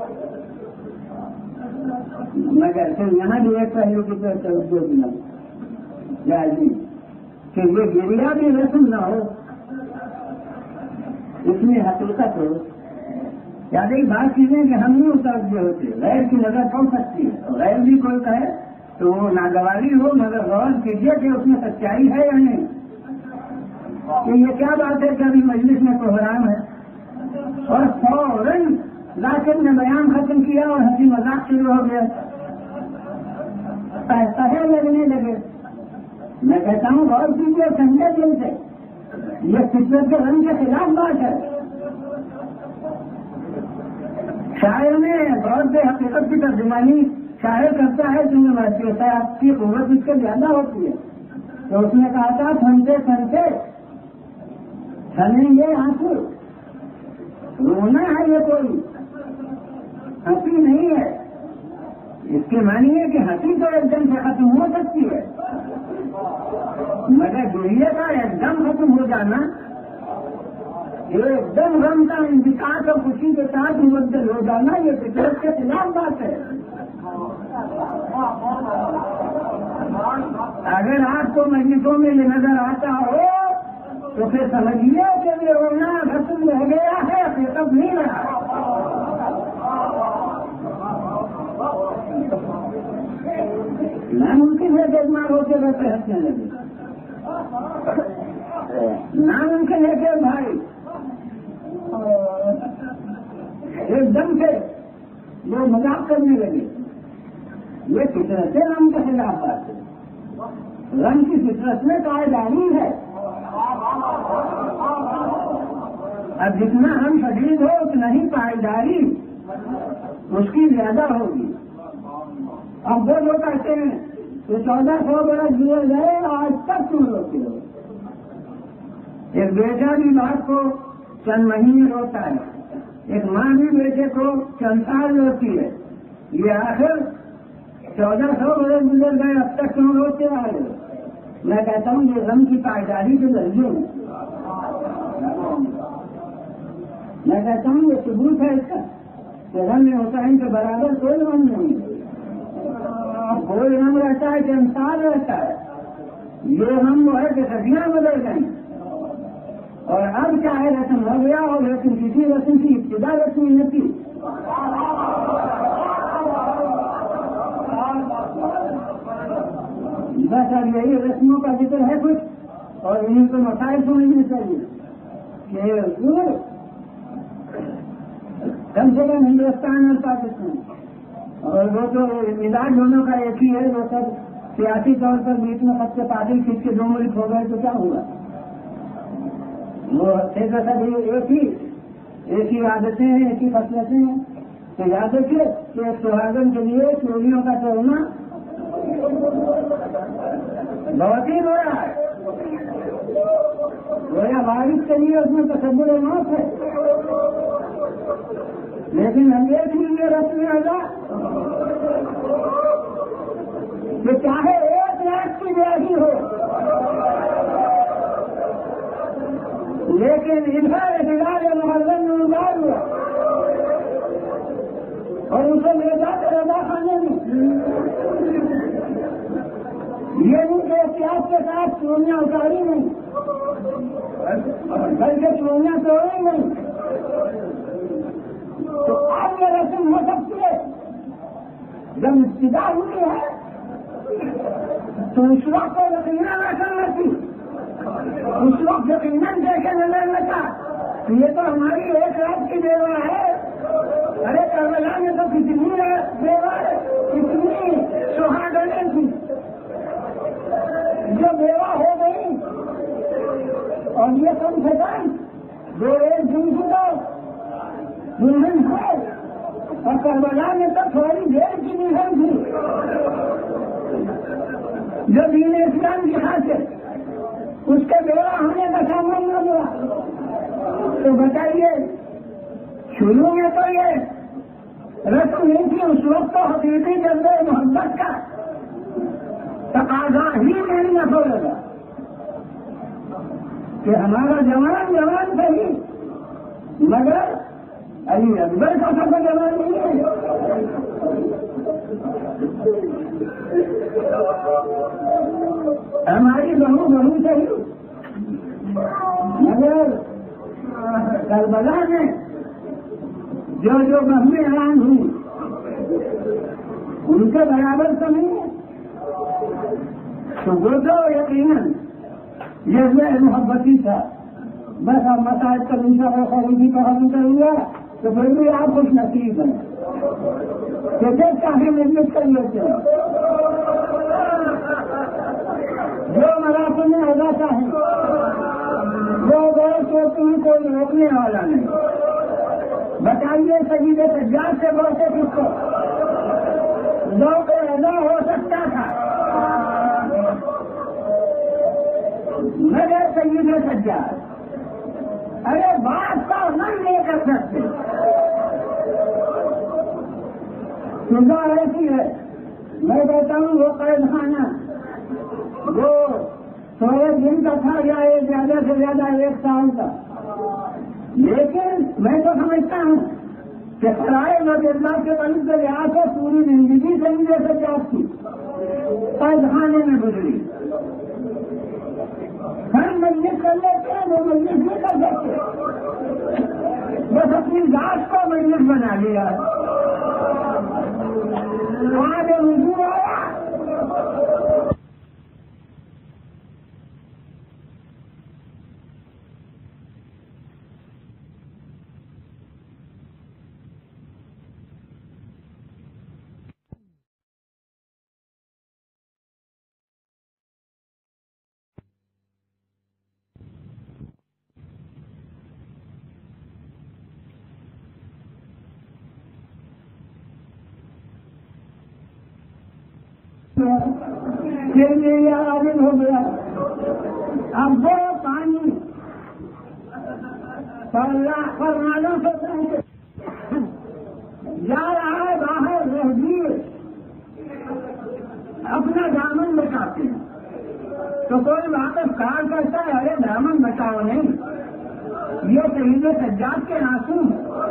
مگر پھر یہاں بھی ایک پہلو کی طرف توجہ دینا لازمی کہ یہ گریا بھی رسم نہ ہو، اس میں حقیقت ہو. یاد ایک بات چیزیں کہ ہم نہیں متوجہ ہوتے، غیر کی نظر پڑ سکتی ہے، غیر بھی کوئی کہے تو وہ ناگواری ہو، مگر غور کیجیے کہ اس میں سچائی ہے یا نہیں. کہ یہ کیا بات ہے کہ ابھی مجلس میں پروگرام ہے اور فوراً ذاکر نے بیان ختم کیا اور ہنسی مذاق شروع ہو گیا، پہلے لگنے لگے۔ میں کہتا ہوں غور کیجیے ٹھنڈے دل سے، یہ فطرت کے رنگ کے خلاف بات ہے۔ شاعر نے غور سے حقیقت کی ترجمانی شاعر کرتا ہے جو آپ کی قوت اس سے زیادہ ہوتی ہے، تو اس نے کہا تھا ٹھنڈے ٹھنڈے ٹھنیں گے آنسو، رونا ہے یہ کوئی ہنسی نہیں ہے۔ اس کے معنی ہے کہ ہنسی تو ایک دم سے ختم ہو سکتی ہے، مگر دنیا کا ایک دم ختم ہو جانا، ایک دم غم کا انتقال اور خوشی کے ساتھ مبدل ہو جانا، یہ فطرت کے خلاف بات ہے۔ اگر آپ کو مجلسوں میں یہ نظر آتا ہو تو پھر سمجھیے کہ یہ رونا ختم ہو گیا ہے، حقیقت نہیں رہا۔ ناممکن ہے کہ بیمار ہوتے رہتے ہنسنے لگے، ناممکن ہے کہ بھائی ایک دم سے وہ مذاق کرنے لگے، یہ فطرت غم کے خلاف بات ہے۔ غم کی فطرت میں پائیداری ہے، اب جتنا ہم شدید ہو اتنا ہی پائیداری اس کی زیادہ ہوگی۔ اب وہ لوگ کہتے ہیں کہ 1400 برس گزر گئے آج تک تم روتے ہو۔ ایک بیٹا بھی باپ کو چند مہینے روتا ہے، ایک ماں بھی بیٹے کو چند سال روتی ہے، یہ آخر 1400 برس گزر گئے اب تک تم روتے آئے ہو۔ میں کہتا ہوں یہ غم کی پائیداری کے ذریعے ہے، میں کہتا ہوں یہ ثبوت ہے اس کا کہ غم حسین کے برابر کوئی غم نہیں ہے، کوئی غم رہتا ہے کہ انسان رہتا ہے، یہ غم وہ ہے کہ صدیاں بدل گئی اور اب چاہے رسم ہو گیا اور لیکن کسی رسم کی ابتدا رسم نہیں تھی۔ بس اب یہی رسموں کا ذکر ہے کچھ اور انہیں کو مسائل سمجھنے چاہیے کہ کم سے کم ہندوستان اور پاکستان اور وہ تو مزاج دونوں کا ایک ہی ہے، وہ سب سیاسی طور پر بیچ میں سب سے پادل کھینچ کے دو ملک ہو گئے تو کیا ہوا؟ وہ سب ایک ہی عادتیں ہیں، ایک ہی فصلتیں ہیں، تو یاد رکھیے کہ ایک سہاگن کے لیے چوریوں کا توڑنا بہت ہی رویا ہے، رویا بارش کے لیے اس میں تصور موت ہے، لیکن انگریز بھی یہ رسم ہوگا کہ چاہے 1 لاکھ کی بیاہی ہو لیکن ادھر اعتراض محرم میں اجاڑ ہوا اور اسے لے جا کر رضا خانے میں یہ نہیں کہ احتیاط کے ساتھ چوریاں اتاری نہیں بلکہ چوریاں توڑی نہیں، تو اب یہ رسم ہو سکتی ہے۔ جب ابتدا ہوئی ہے تو اس وقت کو یقیناً نہ کرنا تھی، اس وقت یقیناً دیکھے نظر لگا کہ یہ تو ہماری 1 رات کی بیوہ ہے، ارے کربلا میں تو کتنی بیوہ کتنی سہاگنیں تھی جو بیوہ ہو گئی اور یہ کم سے کم 2-1 دن کی تو دلہن ہے اور کربلا میں تو تھوڑی دیر کی دلہن تھی جو دین اسلام کی خاطر اس کے بیوہ ہونے کا سامان نہ ہوا، تو بتائیے شروع میں تو یہ رسم نہیں تھی، اس وقت تو حقیقی جذبہ محبت کا تقاضا ہی نہیں نہ ہو لگا کہ ہمارا جوان صحیح مگر علی اکبر کا سب جوان نہیں ہے۔ ہماری بہو صحیح مگر کربلا میں جو بہنیں اعلان ہوئی ان کے برابر تو نہیں ہے، تو وہ تو یقیناً یہ محبتی تھا بس اب مساج کا دوسرا خریدی کا حل کروں گا تو پھر بھی آپ خوش نصیب ہیں کہ جب چاہے محنت کر لیتے ہیں جو مراحل میں ہونا چاہے وہ گئے تو تمہیں کوئی روکنے والا نہیں. بتائیے سجید سجاد سے بڑھتے کس کو ذوق ادا ہو سکتا تھا مگر سجید سجاد. ارے بات کا من نہیں کر سکتے. سزا ایسی ہے میں کہتا ہوں وہ قید خانہ جو 16 دن کا تھا یا زیادہ سے زیادہ 1 سال کا. لیکن میں تو سمجھتا ہوں کہ فرائض اور اللہ کے قریب کے لحاظ سے پوری زندگی سمجھے سے جاب کی قید خانے میں گزری. ہم مجلس کر لیتے ہیں وہ مجلس نہیں کر سکتے. بس اپنی ذات کو مجلس بنا لیا. وہاں سے رجوع آیا پھر یہ عادت ہو گیا. اب وہ پانی پرمالوں سے جا رہا ہے باہر رہگیر اپنا دامن بچاتے ہیں تو کوئی واپس کار کرتا ہے ارے دامن بچاؤ نہیں. یہ سجید سجاد کے آنسو.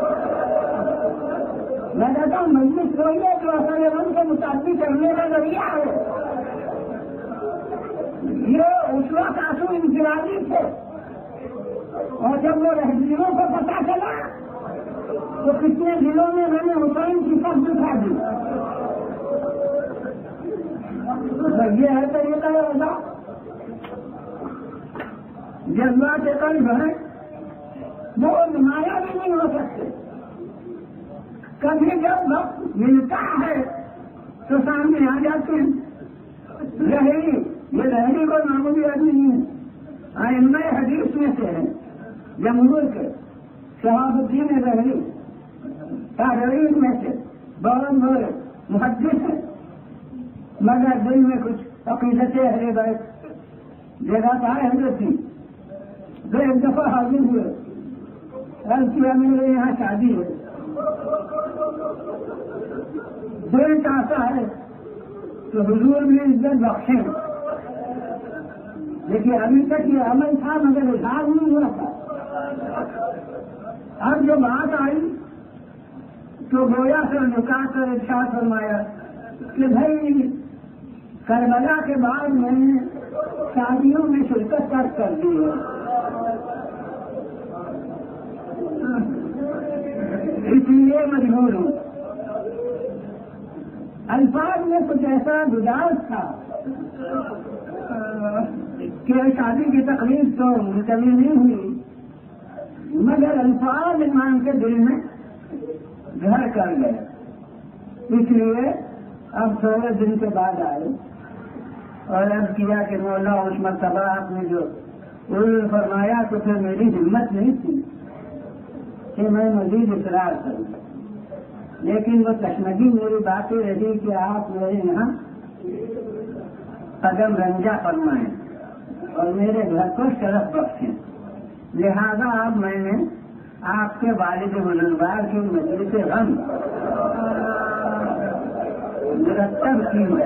میں کہتا ہوں مجلس کوئی ہے جو اثر غم کو متعدی کرنے کا ذریعہ ہے. یہ اس وقت آنسو انفرادی تھے اور جب وہ رہگیروں کو پتا چلا تو کتنے دنوں میں میں نے حسین کی سب دکھا دی. یہ ہے طریقہ ہوگا جذبات کے قلب ہے وہ نمایاں بھی نہیں ہو سکتے. کبھی جب وقت ملتا ہے تو سامنے آ جاتے ہیں. لہری یہ لہری کو معمولی آدمی نہیں ہے. ائمہ حدیث میں سے ہے جمہور کے شہاب الدین لہری تابعین میں سے بہت بڑے محدث ہیں مگر دل میں کچھ عقیدت اہل بیت جگہ کا حضرت تھی. جو ایک دفعہ حاضر ہوئے عرض کیا میرے یہاں شادی ہے. دل چاہتا ہے تو حضور بھی عزت بخشیں لیکن ابھی تک یہ عمل تھا مگر اظہار نہیں ہوا تھا. اب جو بات آئی تو گویا سے نکا کر ارشاد فرمایا کہ بھائی کربلا کے بعد میں نے شادیوں میں شرکت کر دی ہے اس لیے مجبور ہوں. الفاظ میں کچھ ایسا گزار تھا کہ شادی کی تقریب تو ملتوی نہیں ہوئی مگر الفاظ ایمان کے دل میں گھر کر گئے. اس لیے اب 16 دن کے بعد آئے اور اب کیا کہ مولا اس مرتبہ آپ نے جو فرمایا تو پھر میری ہمت نہیں تھی کہ میں مزید اصرار کروں. لیکن وہ تشنگی میری باتیں رہی کہ آپ میرے یہاں قدم رنجا فرمائیں اور میرے گھر کو شرف بخشیں. لہذا اب میں نے آپ کے والد بزرگوار کی مجلس غم مرتب کی ہے.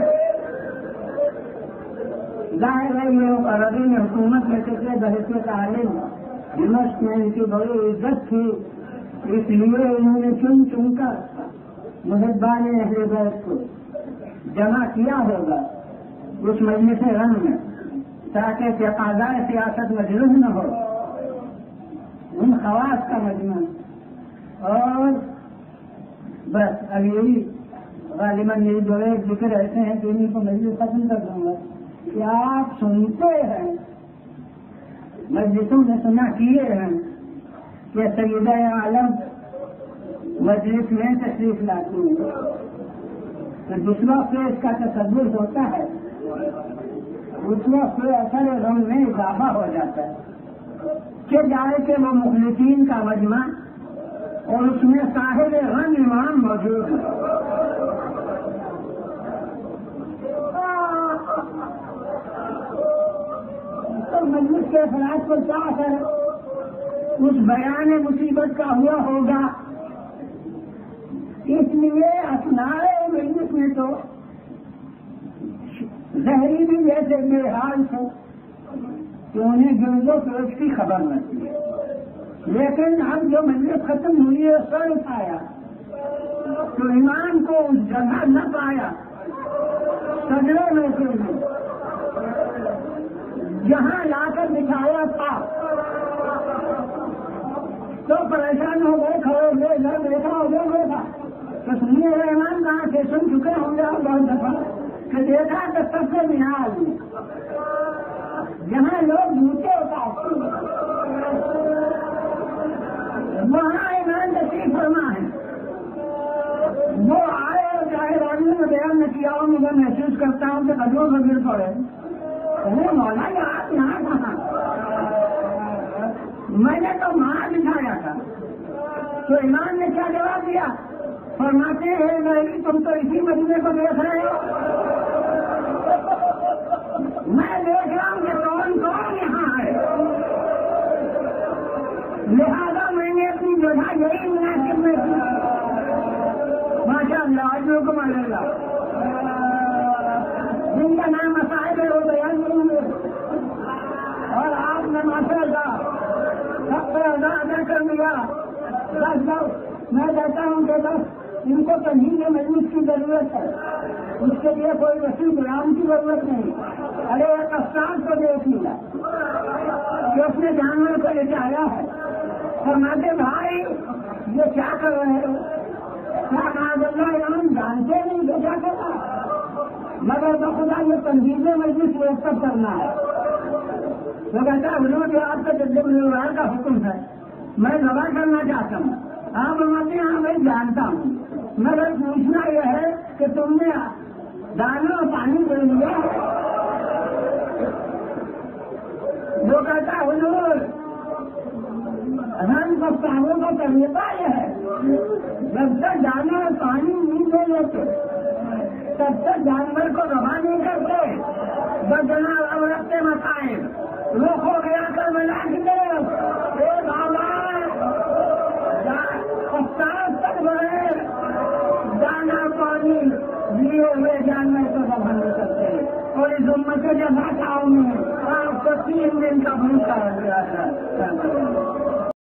ظاہر ہے یہ مقررین حکومت میں سے بحثیت عالم دمشق میں ان کی بڑی عزت تھی اس لیے انہوں نے چن چن کر محبان اہل بیت کو جمع کیا ہوگا اس مجلس غم میں تاکہ تقاضا سیاست مجلس نہ ہو. ان خواص کا مجمع اور بس اب یہی غالباً یہی دو ایک ذکر ایسے ہیں کہ انہیں کو مجلس ختم کر دوں گا کہ آپ سنتے ہیں مجلسوں نے سنا کیے ہیں کہ سیدہ عالم مجلس میں تشریف لاتی ہے، تو جس وقت اس کا تصور ہوتا ہے اس وقت اثر غم میں اضافہ ہو جاتا ہے کہ جائے کہ وہ مخلصین کا مجمع اور اس میں صاحب غم امام موجود ہے۔ تو مجلس کے افراد کو کیا اثر اس بیان مصیبت کا ہوا ہوگا؟ اس لیے اثناء مجلس میں تو زہری بھی جیسے بے حال تھے کہ انہیں گرد و پیش کی خبر نہ تھی، لیکن اب جو مجلس ختم ہوئی ہے سر اٹھایا تو ایمان کو اس جگہ نہ پایا سجرے میں سے جہاں لا کر بٹھایا تھا تو پریشان ہو گئے، کھڑے ہوئے ادھر دیکھا ہو گیا تھا تو سنیے رحمان کہاں سے سن چکے ہوں گے بہت دفعہ کہ دیکھا کہ سب سے بحال جہاں لوگ جھوٹے اتارتے وہاں ایمان نصیب فرما ہے، وہ آئے اور چاہے راجی میں بیان نہ کیا ہوں مگر محسوس کرتا ہوں کہ قدروں میں گر پڑے مولا یہ آپ یہاں کہاں؟ میں نے تو وہاں بٹھایا تھا تو ایمان نے کیا جواب دیا؟ فرماتے ہیں نہیں تم تو اسی مجمے کو دیکھ رہے ہو، میں دیکھ رہا ہوں کہ کون کون یہاں ہے، لہذا میں نے اپنی جگہ یہی مناسب میں کی۔ ماشاء اللہ آدمیوں کو ملے گا جن کا نام مسائل ہے وہ بیان کروں گے، اور آپ نے ماشاء اللہ سب پہ ادا کر دیا۔ بس میں کہتا ہوں کہ بس ان کو تنظیم مجلس کی ضرورت ہے، اس کے لیے کوئی وسیع بیان کی ضرورت نہیں۔ ارے ایک استاد کو دیکھ لیا کہ اس نے جانور کو لے کے آیا ہے، فرماتے بھائی یہ کیا کر رہے ہو؟ کیا معاذ اللہ ہم جانتے نہیں کہ کیا کر رہا، مگر بخدا یہ تنظیم مجلس مرتب کرنا ہے۔ تو کہتا ہے حضور جو آپ کا جدید کا حکم ہے میں دبا کرنا چاہتا ہوں۔ آپ فرماتے ہیں میں جانتا ہوں، مگر پوچھنا یہ ہے کہ تم نے دانا اور پانی دے لیا؟ وہ کہتا ہے حضور ہم پختانوں کا طریقہ یہ ہے جب تک دانا اور پانی نہیں دے لیتے تب تک جانور کو روا نہیں کرتے، بدنا اب رکھتے مسائل رخ ہو گیا کر ملا کے تک بڑے دانا پانی لیے ہوئے جانور کو دبا نہیں سکتے، اور اس امت کے جب میں آپ کو 3 دن کا بھوکا ہو گیا تھا۔